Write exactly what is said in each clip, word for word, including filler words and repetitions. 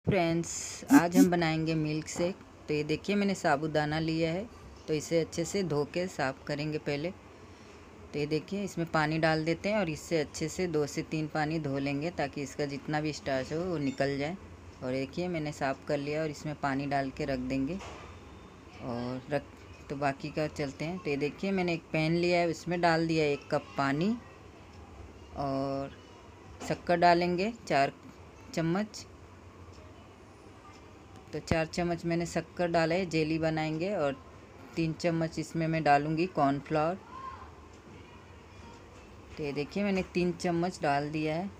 Friends, आज हम बनाएंगे मिल्क शेक। तो ये देखिए मैंने साबूदाना लिया है, तो इसे अच्छे से धो के साफ़ करेंगे पहले। तो ये देखिए इसमें पानी डाल देते हैं और इससे अच्छे से दो से तीन पानी धो लेंगे ताकि इसका जितना भी स्टार्च हो वो निकल जाए। और देखिए मैंने साफ़ कर लिया और इसमें पानी डाल के रख देंगे और रख तो बाकी का चलते हैं। तो ये देखिए मैंने एक पैन लिया है, उसमें डाल दिया एक कप पानी और शक्कर डालेंगे चार चम्मच। तो चार चम्मच मैंने शक्कर डाला है, जेली बनाएंगे। और तीन चम्मच इसमें मैं डालूँगी कॉर्नफ्लावर। तो ये देखिए मैंने तीन चम्मच डाल दिया है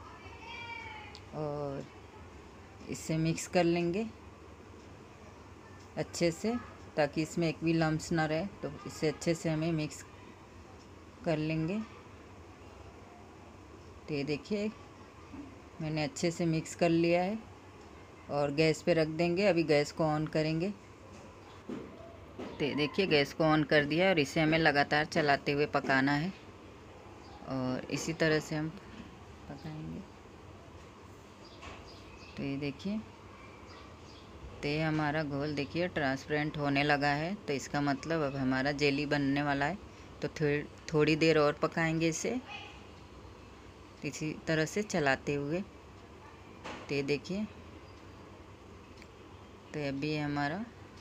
और इसे मिक्स कर लेंगे अच्छे से ताकि इसमें एक भी लम्स ना रहे। तो इसे अच्छे से हमें मिक्स कर लेंगे। तो ये देखिए मैंने अच्छे से मिक्स कर लिया है और गैस पे रख देंगे। अभी गैस को ऑन करेंगे। तो देखिए गैस को ऑन कर दिया और इसे हमें लगातार चलाते हुए पकाना है और इसी तरह से हम पकाएंगे। तो ये देखिए तो ये हमारा घोल देखिए ट्रांसपेरेंट होने लगा है। तो इसका मतलब अब हमारा जेली बनने वाला है। तो थोड़ी थोड़ी देर और पकाएंगे इसे इसी तरह से चलाते हुए। तो ये देखिए तो अभी हमारा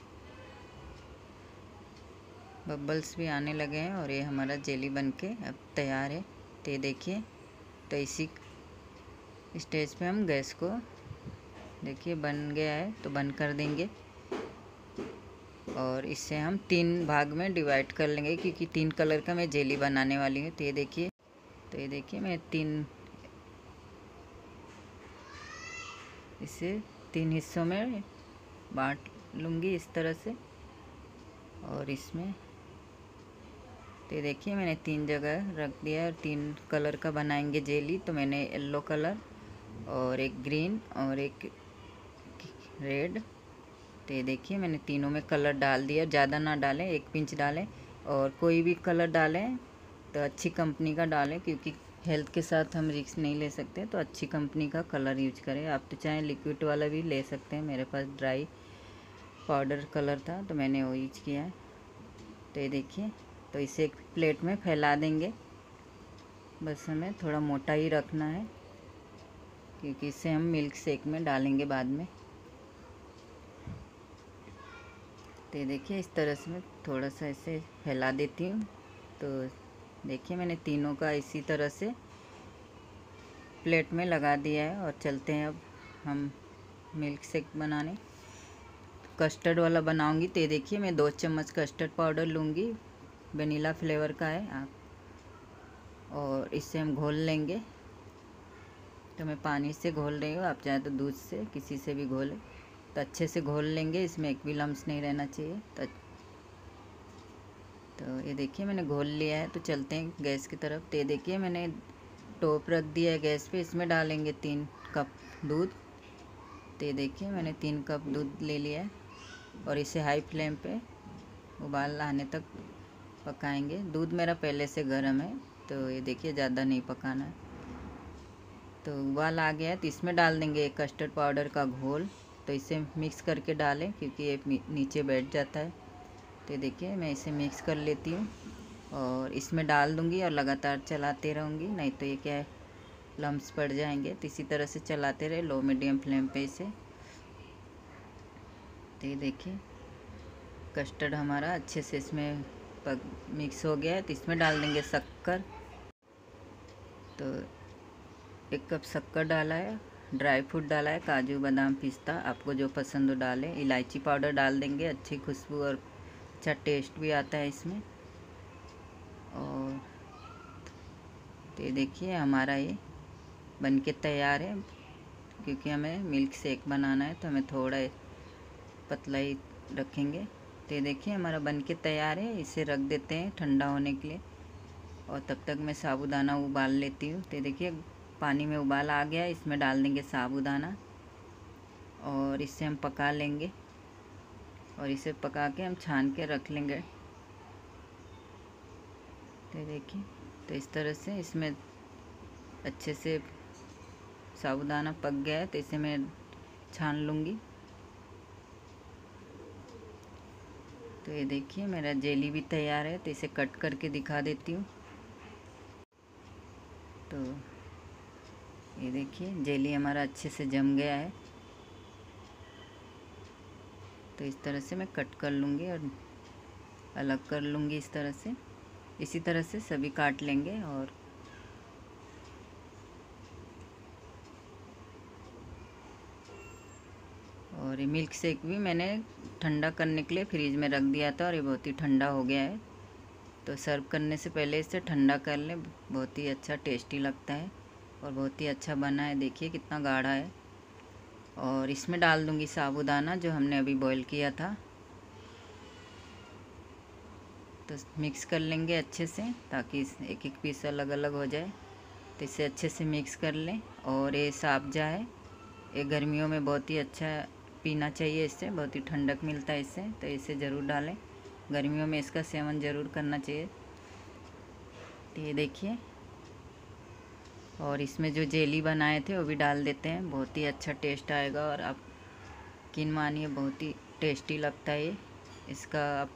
बबल्स भी आने लगे हैं और ये हमारा जेली बनके अब तैयार है। तो ये देखिए तो इसी स्टेज पे हम गैस को देखिए बन गया है तो बंद कर देंगे और इससे हम तीन भाग में डिवाइड कर लेंगे क्योंकि तीन कलर का मैं जेली बनाने वाली हूँ। तो ये देखिए तो ये देखिए मैं तीन इसे तीन हिस्सों में बांट लूँगी इस तरह से। और इसमें तो ये देखिए मैंने तीन जगह रख दिया और तीन कलर का बनाएंगे जेली। तो मैंने येलो कलर और एक ग्रीन और एक रेड। तो ये देखिए मैंने तीनों में कलर डाल दिया। ज़्यादा ना डालें, एक पिंच डालें और कोई भी कलर डालें तो अच्छी कंपनी का डालें क्योंकि हेल्थ के साथ हम रिस्क नहीं ले सकते। तो अच्छी कंपनी का कलर यूज करें। आप तो चाहे लिक्विड वाला भी ले सकते हैं। मेरे पास ड्राई पाउडर कलर था तो मैंने वो यूज किया है। तो ये देखिए तो इसे एक प्लेट में फैला देंगे। बस हमें थोड़ा मोटा ही रखना है क्योंकि इसे हम मिल्क शेक में डालेंगे बाद में। तो ये देखिए इस तरह से मैं थोड़ा सा इसे फैला देती हूँ। तो देखिए मैंने तीनों का इसी तरह से प्लेट में लगा दिया है और चलते हैं अब हम मिल्क शेक बनाने। कस्टर्ड वाला बनाऊंगी। तो ये देखिए मैं दो चम्मच कस्टर्ड पाउडर लूँगी, वनीला फ्लेवर का है आप और इससे हम घोल लेंगे। तो मैं पानी से घोल रही हूँ, आप चाहे तो दूध से किसी से भी घोलें। तो अच्छे से घोल लेंगे, इसमें एक भी लम्स नहीं रहना चाहिए। तो तो ये देखिए मैंने घोल लिया है। तो चलते हैं गैस की तरफ। तो ये देखिए मैंने टॉप रख दिया है गैस पे। इसमें डालेंगे तीन कप दूध। तो ये देखिए मैंने तीन कप दूध ले लिया है और इसे हाई फ्लेम पे उबाल आने तक पकाएंगे। दूध मेरा पहले से गर्म है तो ये देखिए ज़्यादा नहीं पकाना है। तो उबाल आ गया है तो इसमें डाल देंगे एक कस्टर्ड पाउडर का घोल। तो इसे मिक्स करके डालें क्योंकि ये नीचे बैठ जाता है। तो देखिए मैं इसे मिक्स कर लेती हूँ और इसमें डाल दूँगी और लगातार चलाते रहूँगी, नहीं तो ये क्या है लम्स पड़ जाएंगे। तो इसी तरह से चलाते रहे लो मीडियम फ्लेम पे इसे। तो ये देखिए कस्टर्ड हमारा अच्छे से इसमें पक मिक्स हो गया है। तो इसमें डाल देंगे शक्कर। तो एक कप शक्कर डाला है, ड्राई फ्रूट डाला है, काजू बादाम पिस्ता आपको जो पसंद हो डालें। इलायची पाउडर डाल देंगे, अच्छी खुशबू और अच्छा टेस्ट भी आता है इसमें। और तो ये देखिए हमारा ये बन के तैयार है क्योंकि हमें मिल्क शेक बनाना है तो हमें थोड़ा पतला ही रखेंगे। तो ये देखिए हमारा बन के तैयार है। इसे रख देते हैं ठंडा होने के लिए और तब तक मैं साबूदाना उबाल लेती हूँ। तो देखिए पानी में उबाल आ गया, इसमें डाल देंगे साबूदाना और इसे हम पका लेंगे और इसे पका के हम छान के रख लेंगे। तो देखिए तो इस तरह से इसमें अच्छे से साबूदाना पक गया है। तो इसे मैं छान लूँगी। तो ये देखिए मेरा जेली भी तैयार है, तो इसे कट करके दिखा देती हूँ। तो ये देखिए जेली हमारा अच्छे से जम गया है। तो इस तरह से मैं कट कर लूँगी और अलग कर लूँगी इस तरह से। इसी तरह से सभी काट लेंगे। और और ये मिल्क शेक भी मैंने ठंडा करने के लिए फ्रिज में रख दिया था और ये बहुत ही ठंडा हो गया है। तो सर्व करने से पहले इसे ठंडा कर लें, बहुत ही अच्छा टेस्टी लगता है और बहुत ही अच्छा बना है। देखिए कितना गाढ़ा है। और इसमें डाल दूँगी साबूदाना जो हमने अभी बॉईल किया था। तो मिक्स कर लेंगे अच्छे से ताकि एक एक पीस अलग अलग हो जाए। तो इसे अच्छे से मिक्स कर लें। और ये साबजा है, ये गर्मियों में बहुत ही अच्छा पीना चाहिए, इससे बहुत ही ठंडक मिलता है इससे। तो इसे ज़रूर डालें, गर्मियों में इसका सेवन ज़रूर करना चाहिए। तो ये देखिए, और इसमें जो जेली बनाए थे वो भी डाल देते हैं, बहुत ही अच्छा टेस्ट आएगा। और आप यकीन मानिए बहुत ही टेस्टी लगता है ये। इसका आप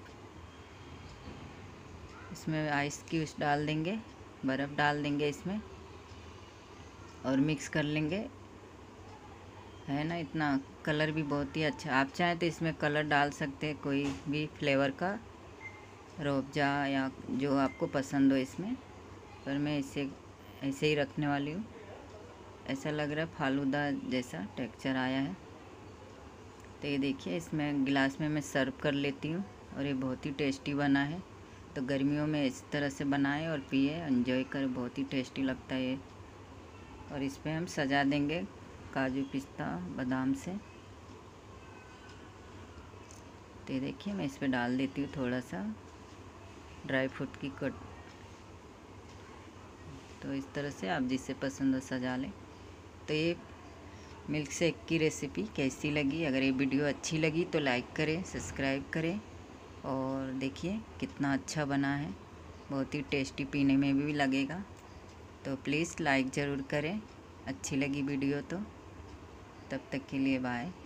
इसमें आइस क्यूब्स डाल देंगे, बर्फ़ डाल देंगे इसमें और मिक्स कर लेंगे, है ना। इतना कलर भी बहुत ही अच्छा, आप चाहें तो इसमें कलर डाल सकते हैं कोई भी फ्लेवर का, रूअफ़ज़ा या जो आपको पसंद हो इसमें। पर मैं इसे ऐसे ही रखने वाली हूँ। ऐसा लग रहा है फालूदा जैसा टेक्सचर आया है। तो ये देखिए इसमें गिलास में मैं सर्व कर लेती हूँ और ये बहुत ही टेस्टी बना है। तो गर्मियों में इस तरह से बनाएं और पिए, एंजॉय करें, बहुत ही टेस्टी लगता है ये। और इस पर हम सजा देंगे काजू पिस्ता बादाम से। तो ये देखिए मैं इस पर डाल देती हूँ थोड़ा सा ड्राई फ्रूट की कट। तो इस तरह से आप जिससे पसंद हो सजा लें। तो ये मिल्क शेक की रेसिपी कैसी लगी? अगर ये वीडियो अच्छी लगी तो लाइक करें, सब्सक्राइब करें। और देखिए कितना अच्छा बना है, बहुत ही टेस्टी, पीने में भी लगेगा। तो प्लीज़ लाइक ज़रूर करें, अच्छी लगी वीडियो तो। तब तक के लिए बाय।